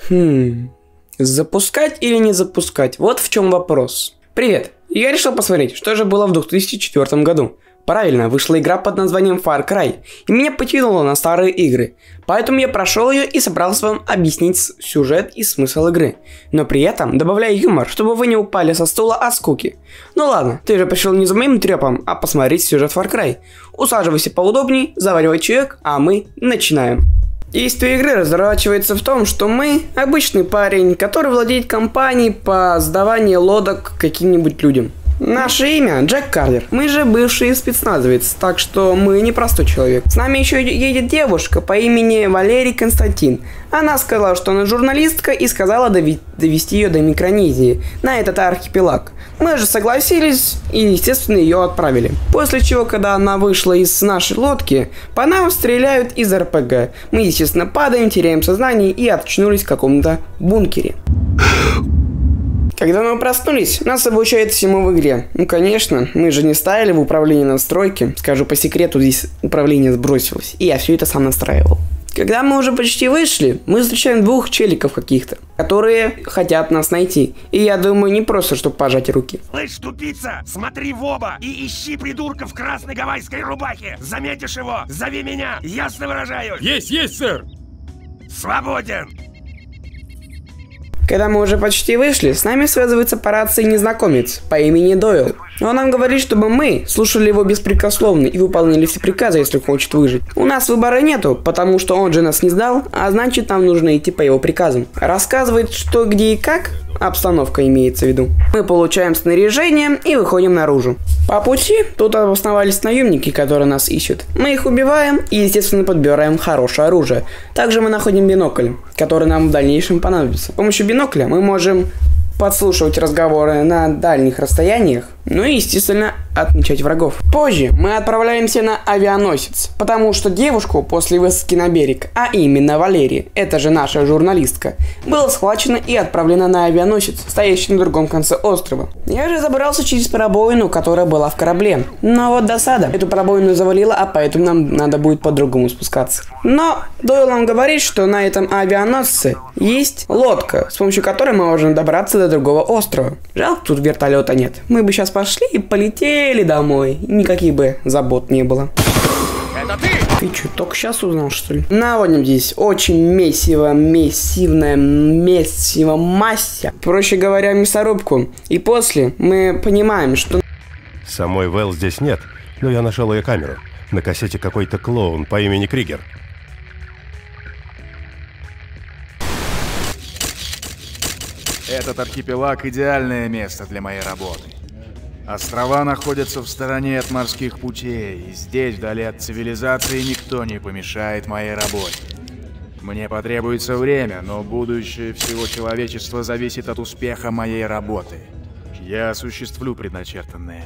Запускать или не запускать? Вот в чем вопрос. Привет! Я решил посмотреть, что же было в 2004 году. Правильно, вышла игра под названием Far Cry, и меня потянуло на старые игры. Поэтому я прошел ее и собрался вам объяснить сюжет и смысл игры. Но при этом добавляя юмор, чтобы вы не упали со стула от скуки. Ну ладно, ты же пришел не за моим трепом, а посмотреть сюжет Far Cry. Усаживайся поудобней, заваривай чаек, а мы начинаем. Действие игры разворачивается в том, что мы обычный парень, который владеет компанией по сдаванию лодок каким-нибудь людям. Наше имя Джек Карлер. Мы же бывший спецназовец, так что мы не простой человек. С нами еще едет девушка по имени Валерий Константин. Она сказала, что она журналистка и сказала довести ее до Микронезии, на этот архипелаг. Мы же согласились и, естественно, ее отправили. После чего, когда она вышла из нашей лодки, по нам стреляют из РПГ. Мы, естественно, падаем, теряем сознание и очнулись в каком-то бункере. Когда мы проснулись, нас обучают всему в игре. Ну конечно, мы же не ставили в управление настройки. Скажу по секрету, здесь управление сбросилось, и я все это сам настраивал. Когда мы уже почти вышли, мы встречаем двух челиков каких-то, которые хотят нас найти. И я думаю, не просто, чтобы пожать руки. Слышь, тупица, смотри в оба и ищи придурка в красной гавайской рубахе. Заметишь его, зови меня, ясно выражаю. Есть, сэр. Свободен. Когда мы уже почти вышли, с нами связывается по рации незнакомец по имени Дойл. Он нам говорит, чтобы мы слушали его беспрекословно и выполнили все приказы, если хочет выжить. У нас выбора нету, потому что он же нас не сдал, а значит нам нужно идти по его приказам. Рассказывает, что, где и как, обстановка имеется в виду. Мы получаем снаряжение и выходим наружу. По пути тут обосновались наемники, которые нас ищут. Мы их убиваем и, естественно, подбираем хорошее оружие. Также мы находим бинокль, который нам в дальнейшем понадобится. С помощью бинокля мы можем подслушивать разговоры на дальних расстояниях, ну и, естественно, отмечать врагов. Позже мы отправляемся на авианосец, потому что девушку после высадки на берег, а именно Валерия, это же наша журналистка, была схвачена и отправлена на авианосец, стоящий на другом конце острова. Я же забрался через пробоину, которая была в корабле. Но вот досада, эту пробоину завалила, а поэтому нам надо будет по-другому спускаться. Но Дойл нам говорит, что на этом авианосце есть лодка, с помощью которой мы можем добраться до другого острова. Жалко, тут вертолета нет. Мы бы сейчас пошли и полетели домой. Никаких бы забот не было. Это ты? Ты что, только сейчас узнал, что ли? Наводим здесь очень массивная масса. Проще говоря, мясорубку. И после мы понимаем, что... Самой Вэл здесь нет, но я нашел ее камеру. На кассете какой-то клоун по имени Кригер. Этот архипелаг – идеальное место для моей работы. Острова находятся в стороне от морских путей, и здесь, вдали от цивилизации, никто не помешает моей работе. Мне потребуется время, но будущее всего человечества зависит от успеха моей работы. Я осуществлю предначертанное.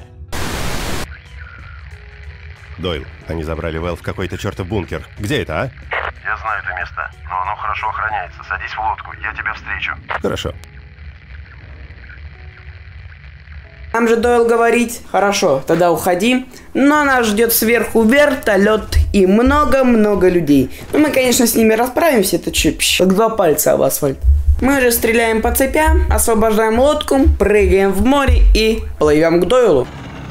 Дойл, они забрали Вэл в какой-то чертов бункер. Где это, а? Я знаю это место, но оно хорошо охраняется. Садись в лодку, я тебя встречу. Хорошо. Нам же Дойл говорить, хорошо, тогда уходи, но нас ждет сверху вертолет и много-много людей. Ну мы, конечно, с ними расправимся, это чипщ, как два пальца об асфальт. Мы же стреляем по цепям, освобождаем лодку, прыгаем в море и плывем к Дойлу.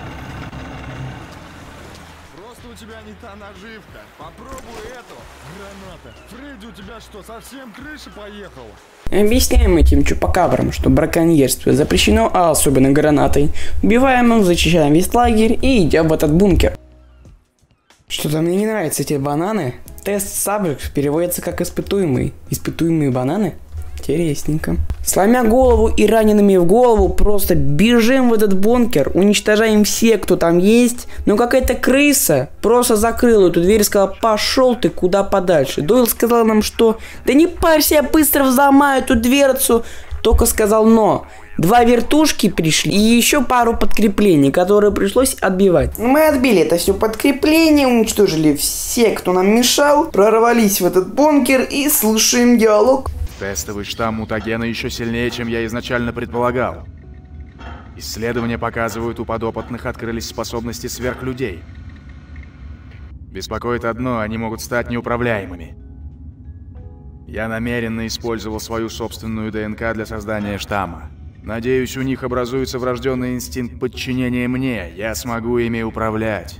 Просто у тебя не та наживка. Попробуй эту. Граната. Фредди, у тебя что, совсем крыша поехала? Объясняем этим чупакабрам, что браконьерство запрещено, а особенно гранатой. Убиваем их, зачищаем весь лагерь и идем в этот бункер. Что-то мне не нравятся эти бананы. Тест сабжект переводится как испытуемый. Испытуемые бананы? Интересненько. Сломя голову и ранеными в голову, просто бежим в этот бункер, уничтожаем все, кто там есть. Но какая-то крыса просто закрыла эту дверь и сказала: пошел ты куда подальше. Дойл сказал нам, что да не парься, я быстро взломаю эту дверцу. Только сказал но. Два вертушки пришли и еще пару подкреплений, которые пришлось отбивать. Мы отбили это все подкрепление, уничтожили все, кто нам мешал, прорвались в этот бункер и слушаем диалог. Тестовый штамм мутагена еще сильнее, чем я изначально предполагал. Исследования показывают, у подопытных открылись способности сверхлюдей. Беспокоит одно, они могут стать неуправляемыми. Я намеренно использовал свою собственную ДНК для создания штамма. Надеюсь, у них образуется врожденный инстинкт подчинения мне. Я смогу ими управлять.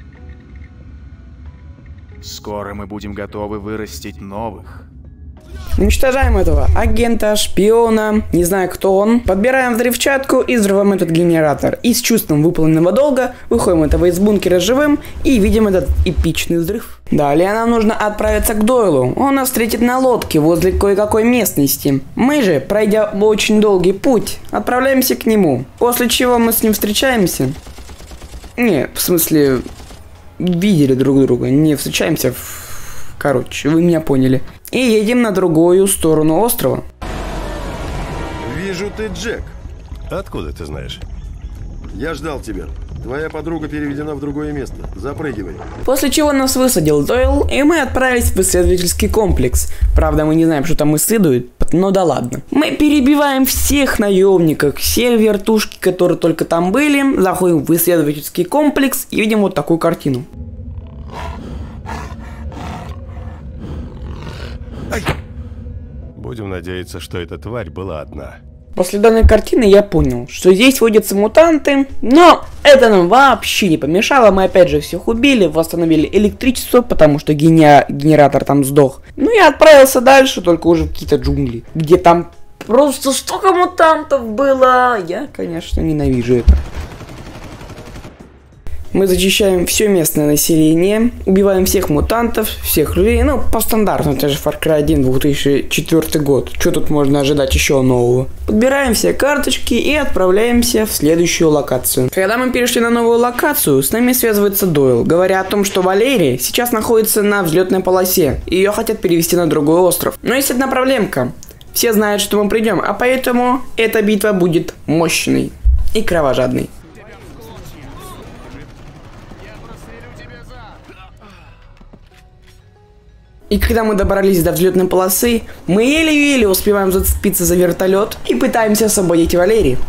Скоро мы будем готовы вырастить новых. Уничтожаем этого агента, шпиона, не знаю кто он. Подбираем взрывчатку и взрываем этот генератор. И с чувством выполненного долга выходим этого из бункера живым и видим этот эпичный взрыв. Далее нам нужно отправиться к Дойлу. Он нас встретит на лодке возле кое-какой местности. Мы же, пройдя очень долгий путь, отправляемся к нему. После чего мы с ним встречаемся. Не, в смысле, видели друг друга, не встречаемся. Короче, вы меня поняли. И едем на другую сторону острова. Вижу, ты Джек. Откуда ты знаешь? Я ждал тебя. Твоя подруга переведена в другое место. Запрыгивай. После чего нас высадил Дойл, и мы отправились в исследовательский комплекс. Правда, мы не знаем, что там исследуют, но да ладно. Мы перебиваем всех наемников, все вертушки, которые только там были, заходим в исследовательский комплекс и видим вот такую картину. Будем надеяться, что эта тварь была одна. После данной картины я понял, что здесь водятся мутанты, но это нам вообще не помешало. Мы опять же всех убили, восстановили электричество, потому что генератор там сдох. Ну и отправился дальше, только уже в какие-то джунгли, где там просто столько мутантов было. Я, конечно, ненавижу это. Мы зачищаем все местное население, убиваем всех мутантов, всех людей, ну, по стандарту, это же Far Cry 1, 2004 год, что тут можно ожидать еще нового. Подбираем все карточки и отправляемся в следующую локацию. Когда мы перешли на новую локацию, с нами связывается Дойл, говоря о том, что Валерия сейчас находится на взлетной полосе, и ее хотят перевести на другой остров. Но есть одна проблемка, все знают, что мы придем, а поэтому эта битва будет мощной и кровожадной. И когда мы добрались до взлетной полосы, мы еле-еле успеваем зацепиться за вертолет и пытаемся освободить Валерию.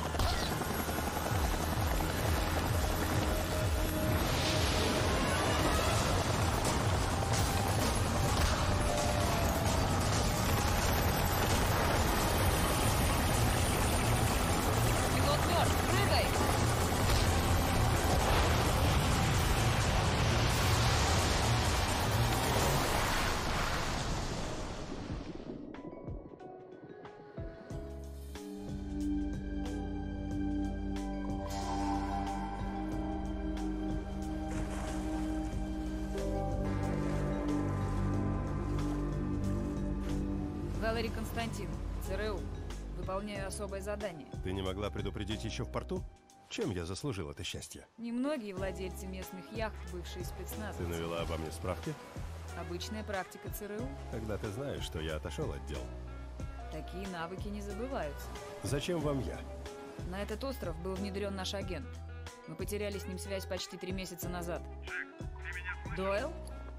Валерий Константин, ЦРУ. Выполняю особое задание. Ты не могла предупредить еще в порту? Чем я заслужил это счастье? Немногие владельцы местных яхт, бывшие спецназовцы. Ты навела обо мне справки? Обычная практика ЦРУ. Когда ты знаешь, что я отошел от дел. Такие навыки не забываются. Зачем вам я? На этот остров был внедрен наш агент. Мы потеряли с ним связь почти 3 месяца назад. Дойл?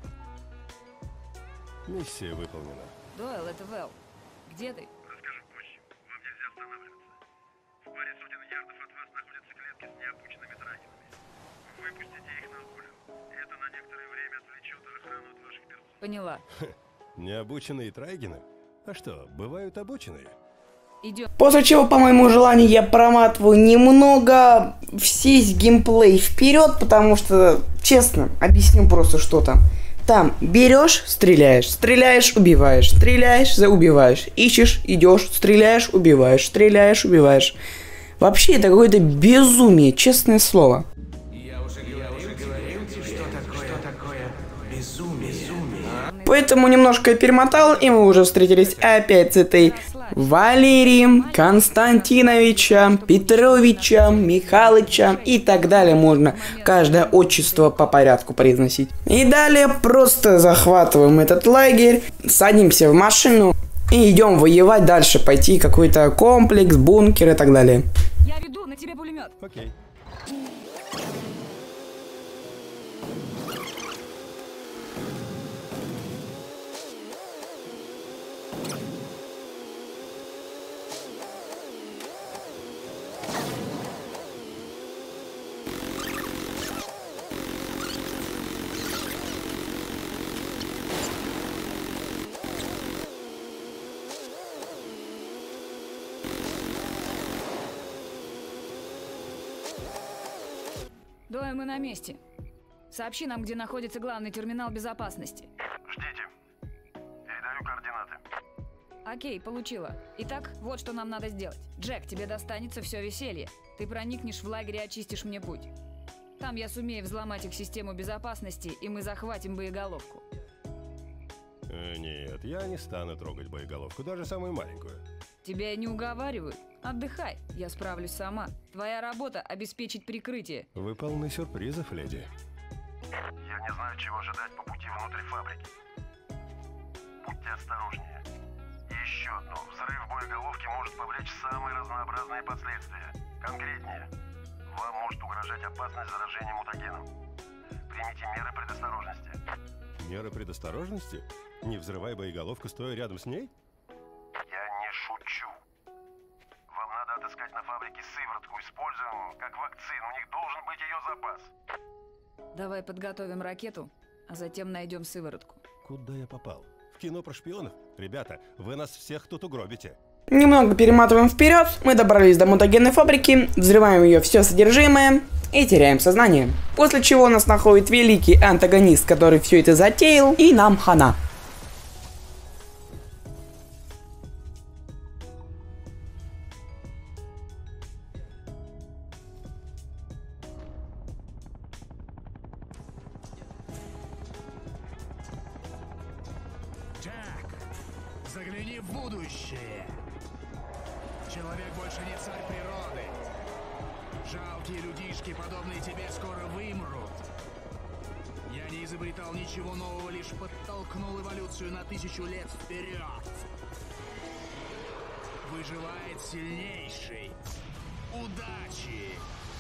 Миссия выполнена. Дойл, это Вэл. Где ты? Расскажу позже. Вам нельзя останавливаться. В паре сотен ярдов от вас находятся клетки с необученными драгинами. Выпустите их на волю. Это на некоторое время отвлечет охрану от ваших персон. Поняла. Необученные трайгены? А что, бывают обученные? Идем. После чего, по моему желанию, я проматываю немного весь геймплей вперед, потому что, честно, объясню просто, что там. Там берешь, стреляешь, стреляешь, убиваешь, стреляешь, убиваешь, ищешь, идешь, стреляешь, убиваешь. Вообще это какое-то безумие, честное слово. Я уже говорил тебе, что такое безумие. Поэтому немножко перемотал, и мы уже встретились опять с этой Валерием Константиновичем, Петровичем, Михалычем и так далее. Можно каждое отчество по порядку произносить. И далее просто захватываем этот лагерь, садимся в машину и идем воевать дальше, пойти какой-то комплекс, бункер и так далее. Я веду, на тебе пулемет. Окей. Дойл, мы на месте. Сообщи нам, где находится главный терминал безопасности. Ждите. Передаю координаты. Окей, получила. Итак, вот что нам надо сделать. Джек, тебе достанется все веселье. Ты проникнешь в лагерь и очистишь мне путь. Там я сумею взломать их систему безопасности, и мы захватим боеголовку. Нет, я не стану трогать боеголовку, даже самую маленькую. Тебя не уговаривают. Отдыхай, я справлюсь сама. Твоя работа — обеспечить прикрытие. Вы полны сюрпризов, леди. Я не знаю, чего ожидать по пути внутрь фабрики. Будьте осторожнее. И еще одно. Взрыв боеголовки может повлечь самые разнообразные последствия. Конкретнее. Вам может угрожать опасность заражения мутагеном. Примите меры предосторожности. Меры предосторожности? Не взрывай боеголовку, стоя рядом с ней? Я не шучу. Вам надо отыскать на фабрике сыворотку. Используем как вакцину. У них должен быть ее запас. Давай подготовим ракету, а затем найдем сыворотку. Куда я попал? В кино про шпионов? Ребята, вы нас всех тут угробите. Немного перематываем вперед, мы добрались до мутагенной фабрики, взрываем ее все содержимое и теряем сознание. После чего нас находит великий антагонист, который все это затеял, и нам хана. Джек, загляни в будущее. Человек больше не царь природы. Жалкие людишки, подобные тебе, скоро вымрут. Я не изобретал ничего нового, лишь подтолкнул эволюцию на 1000 лет вперед. Выживает сильнейший. Удачи!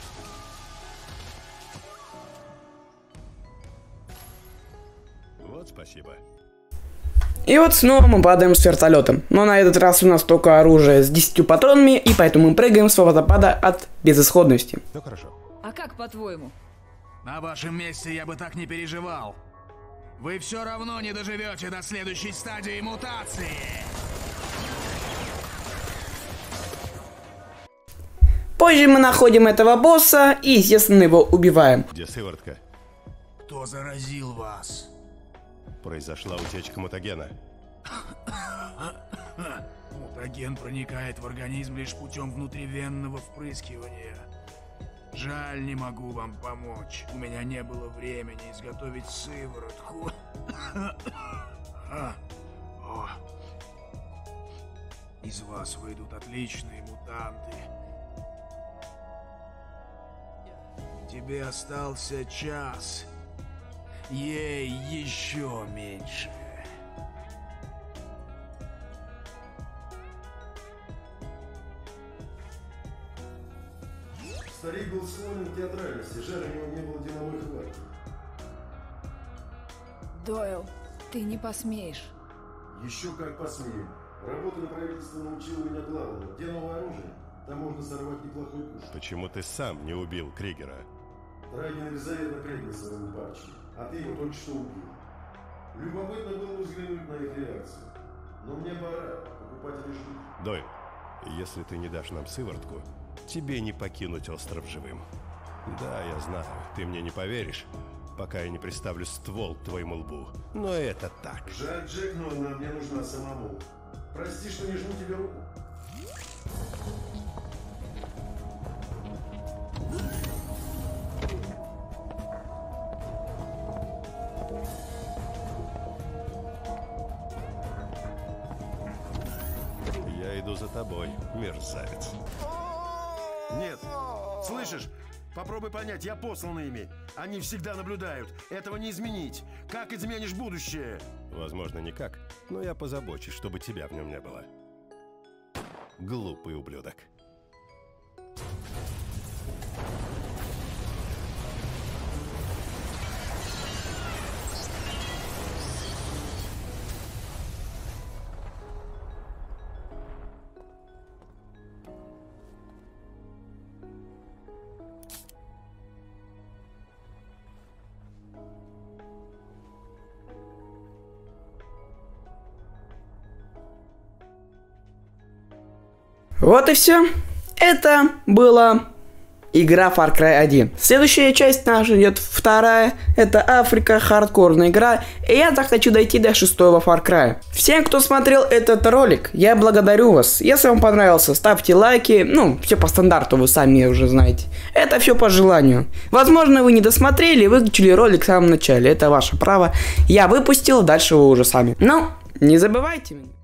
Вот спасибо. И вот снова мы падаем с вертолета, но на этот раз у нас только оружие с 10 патронами, и поэтому мы прыгаем с водопада от безысходности. Ну хорошо. А как по-твоему? На вашем месте я бы так не переживал. Вы все равно не доживете до следующей стадии мутации. Позже мы находим этого босса и, естественно, его убиваем. Где сыворотка? Кто заразил вас? Произошла утечка мутагена. Мутаген проникает в организм лишь путем внутривенного впрыскивания. Жаль, не могу вам помочь. У меня не было времени изготовить сыворотку. Из вас выйдут отличные мутанты. Тебе остался час. Ей еще меньше. Старик был склонен к театральности, жаль, у него не было деловой хватки. Дойл, ты не посмеешь. Еще как посмею. Работа на правительство научила меня главному. Где новое оружие? Там можно сорвать неплохой куш. Почему ты сам не убил Кригера? Трайген Елизавета предал своему батчу, а ты его только что убил. Любопытно было взглянуть на их реакцию. Но мне пора, покупатели ждут. Дойл, если ты не дашь нам сыворотку, тебе не покинуть остров живым. Да, я знаю, ты мне не поверишь, пока я не приставлю ствол к твоему лбу. Но это так. Жаль, Джек, но она мне нужна самому. Прости, что не жму тебе руку. Я иду за тобой, мерзавец. Нет. Слышишь? Попробуй понять, я послан ими. Они всегда наблюдают. Этого не изменить. Как изменишь будущее? Возможно, никак, но я позабочусь, чтобы тебя в нем не было. Глупый ублюдок. Вот и все. Это было Игра Far Cry 1. Следующая часть наша идет вторая. Это Африка, хардкорная игра. И я захочу дойти до 6-го Far Cry. Всем, кто смотрел этот ролик, я благодарю вас. Если вам понравился, ставьте лайки. Ну, все по стандарту, вы сами уже знаете. Это все по желанию. Возможно, вы не досмотрели и выключили ролик в самом начале. Это ваше право. Я выпустил, дальше вы уже сами. Но не забывайте меня.